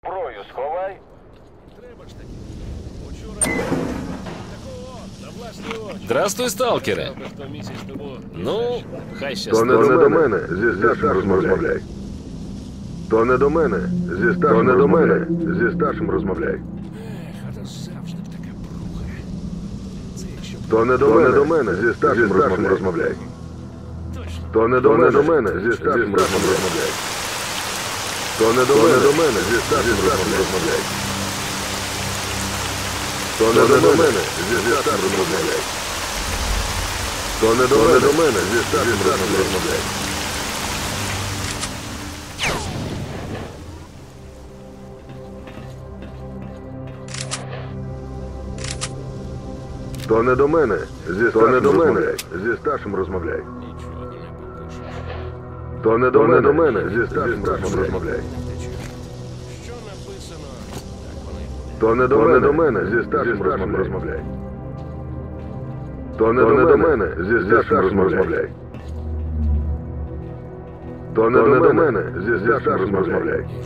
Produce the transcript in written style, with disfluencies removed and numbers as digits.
Зброю сховай. Треба ж таки. Учора такого на власні очі. Здрастуй, сталкере. Правда, хто місяць тому. Ну, хай То не щастить. до мене, зі старшим розмовляй. То не до мене, зі старшим розмовляй. Зі старшим розмовляй. Ех, а то завжди така бруха. Це якщо б То не до мене, зі старшим розмовляй. точно. То не до мене, зі старшим розмовляй. То не до мене, зі старшим розмовляй. То не до мене, зі старшим розмовляй. То не до мене, зі старшим розмовляй. То не до мене, зі старшим розмовляй. Нічого не попишеш. То не до мене, зі старшим розмовляй. Що написано, так воно й буде. То не до мене, зі старшим розмовляй. То не до мене, зі старшим розмовляй. То не до мене, зі старшим розмовляй.